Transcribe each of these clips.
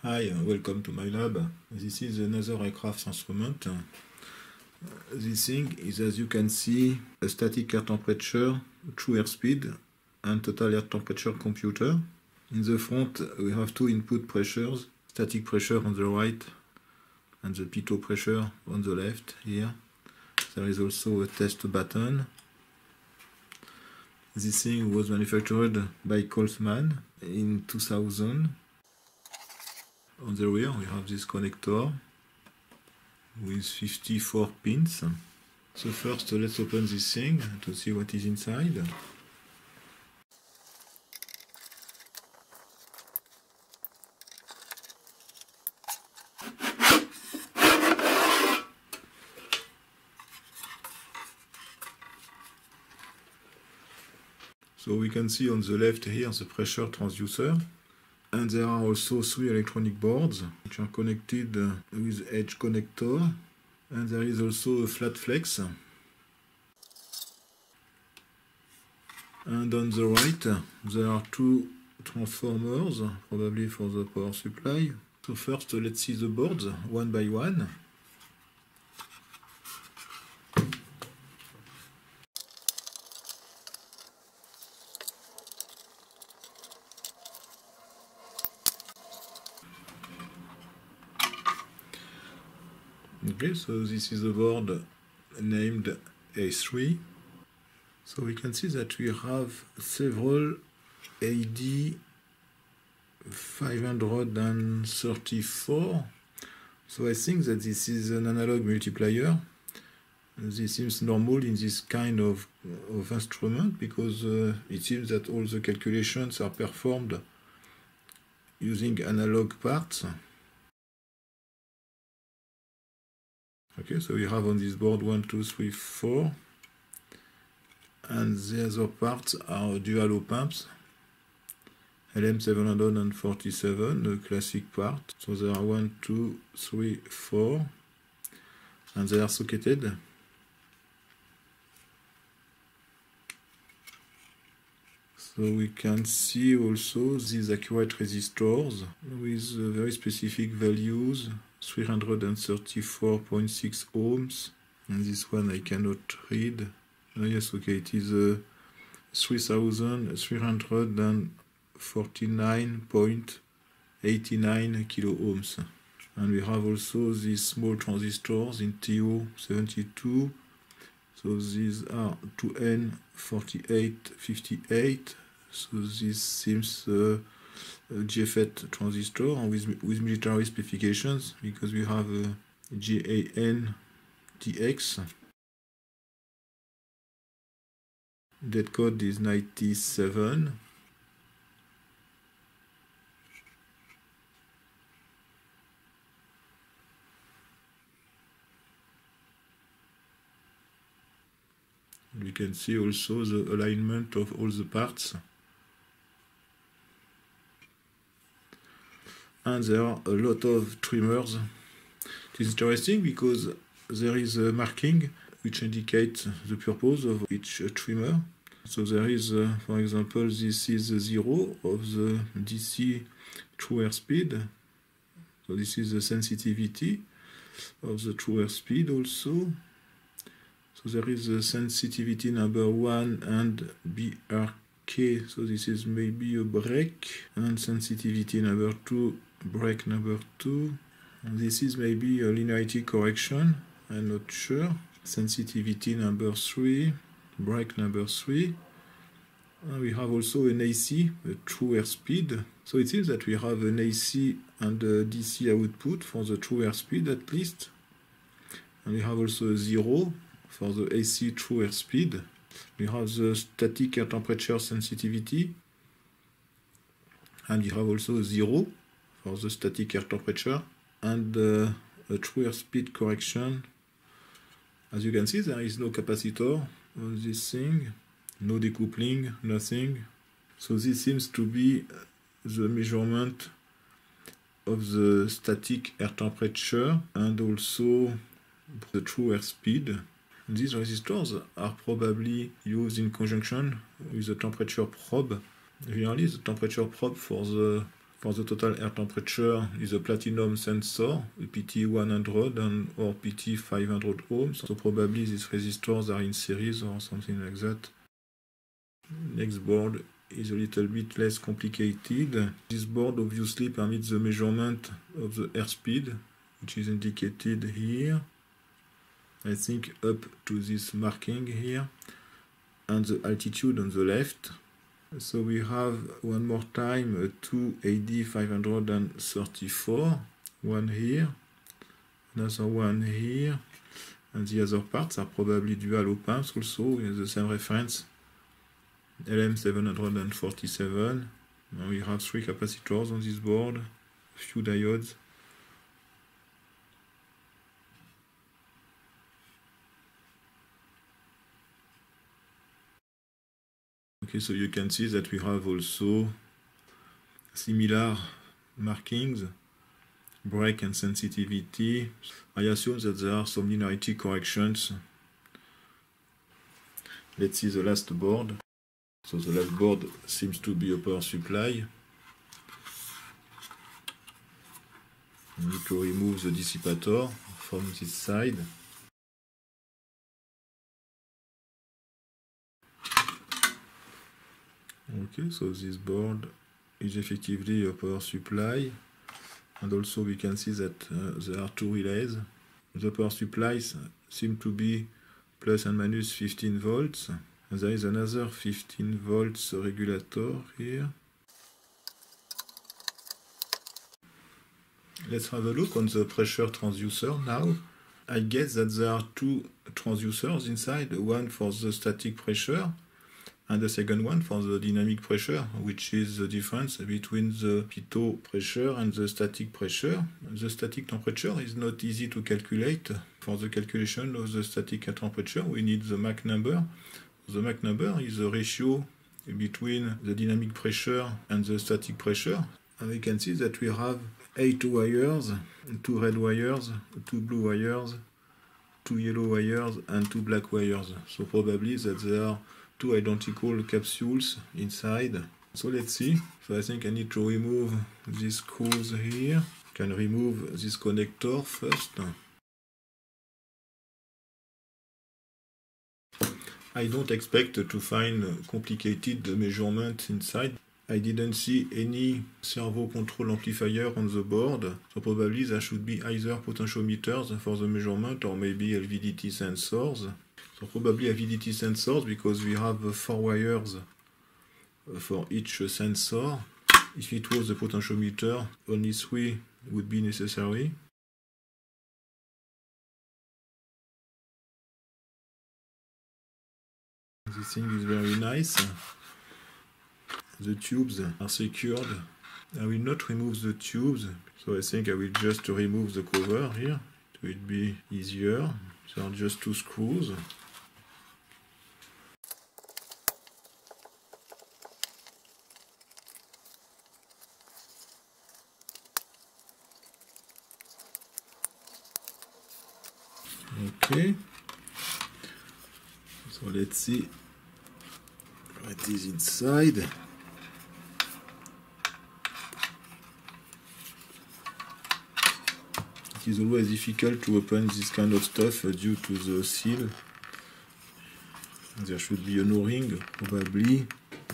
Hi, welcome to my lab. This is another aircraft instrument. This thing is, as you can see, a static air temperature, true airspeed, and total air temperature computer. In the front, we have two input pressures, static pressure on the right and the pitot pressure on the left here. There is also a test button. This thing was manufactured by Colsman in 2000. On the rear we have this connector with 54 pins. So first let's open this thing to see what is inside. So we can see on the left here the pressure transducer. And there are also three electronic boards which are connected with edge connector. And there is also a flat flex. And on the right there are two transformers, probably for the power supply. So first let's see the boards one by one. Okay, so this is a board named A3. So we can see that we have several AD 534. So I think that this is an analog multiplier. This seems normal in this kind of instrument because it seems that all the calculations are performed using analog parts. Okay, so we have on this board 1, 2, 3, 4, and the other parts are dual op-amps, LM747, the classic part. So there are 1, 2, 3, 4, and they are socketed. So we can see also these accurate resistors with very specific values. 334.6 ohms, and this one I cannot read. Oh yes, okay, it is 3349.89 kilo ohms. And we have also these small transistors in TO72. So these are 2N4858. So this seems GFET transistor with military specifications because we have a GAN-TX. That code is 97. We can see also the alignment of all the parts. And there are a lot of trimmers. It is interesting because there is a marking which indicates the purpose of each trimmer. So there is, for example, this is the 0 of the DC true airspeed. So this is the sensitivity of the true airspeed also. So there is the sensitivity number 1 and BRK. So this is maybe a break. And sensitivity number 2. Break number 2. And this is maybe a linearity correction, I'm not sure. Sensitivity number 3, break number 3. And we have also an AC, a true airspeed. So it seems that we have an AC and a DC output for the true airspeed at least. And we have also a 0 for the AC true airspeed. We have the static air temperature sensitivity. And we have also a 0 for the static air temperature and a true airspeed correction. As you can see, there is no capacitor on this thing, no decoupling, nothing. So this seems to be the measurement of the static air temperature and also the true airspeed. These resistors are probably used in conjunction with the temperature probe. Generally, the temperature probe for the For the total air temperature is a platinum sensor, PT100 and or PT500 ohms. So probably these resistors are in series or something like that. Next board is a little bit less complicated. This board obviously permits the measurement of the airspeed, which is indicated here. I think up to this marking here, and the altitude on the left. So we have one more time a 2AD534, one here, another one here, and the other parts are probably dual op-amps also with the same reference, LM747. Now we have 3 capacitors on this board, a few diodes. Okay, so you can see that we have also similar markings, break and sensitivity. I assume that there are some linearity corrections. Let's see the last board. So the last board seems to be a power supply. We need to remove the dissipator from this side. Okay, so this board is effectively a power supply, and also we can see that there are 2 relays. The power supplies seem to be plus and minus 15 volts, and there is another 15 volts regulator here. Let's have a look on the pressure transducer now. I guess that there are 2 transducers inside, one for the static pressure and the second one for the dynamic pressure, which is the difference between the pitot pressure and the static pressure. The static temperature is not easy to calculate. For the calculation of the static temperature, we need the Mach number. The Mach number is the ratio between the dynamic pressure and the static pressure. And we can see that we have 8 wires, 2 red wires, 2 blue wires, 2 yellow wires, and 2 black wires. So probably that there are 2 identical capsules inside. So let's see. So I think I need to remove these screws here. Can remove this connector first. I don't expect to find complicated measurements inside. I didn't see any servo control amplifier on the board, so probably there should be either potentiometers for the measurement or maybe LVDT sensors. So probably LVDT sensors because we have 4 wires for each sensor. If it was a potentiometer, only 3 would be necessary. This thing is very nice. The tubes are secured. I will not remove the tubes, so I think I will just remove the cover here. It will be easier. There are just 2 screws. Okay. So let's see what is inside. It is always difficult to open this kind of stuff due to the seal. There should be an O-ring, probably.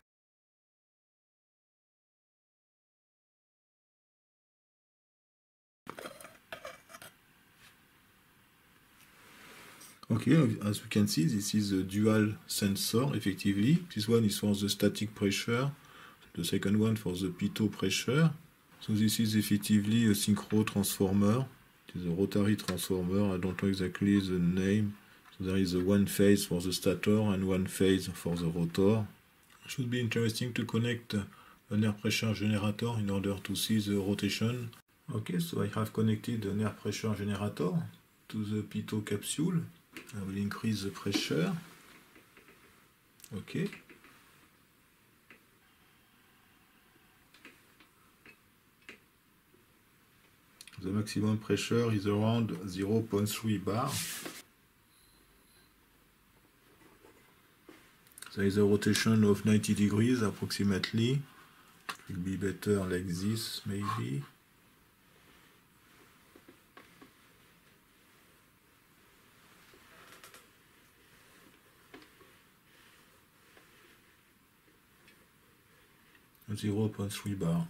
Okay, as you can see, this is a dual sensor, effectively. This one is for the static pressure, the second one for the pitot pressure. So this is effectively a synchro transformer. It is a rotary transformer, I don't know exactly the name. So there is a 1 phase for the stator and 1 phase for the rotor. It should be interesting to connect an air pressure generator in order to see the rotation. Okay, so I have connected an air pressure generator to the pitot capsule. I will increase the pressure. Okay. The maximum pressure is around 0.3 bar. There is a rotation of 90 degrees approximately. It will be better like this, maybe. And 0.3 bar.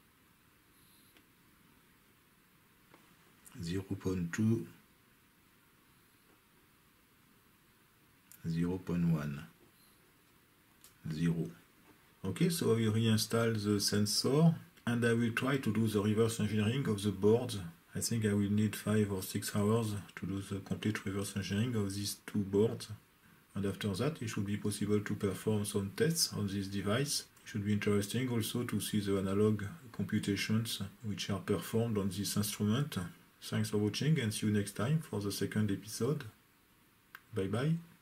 0.2, 0.1, 0. Okay, so I will reinstall the sensor and I will try to do the reverse engineering of the boards. I think I will need 5 or 6 hours to do the complete reverse engineering of these two boards. And after that, it should be possible to perform some tests on this device. It should be interesting also to see the analog computations which are performed on this instrument. Thanks for watching and see you next time for the second episode. Bye bye.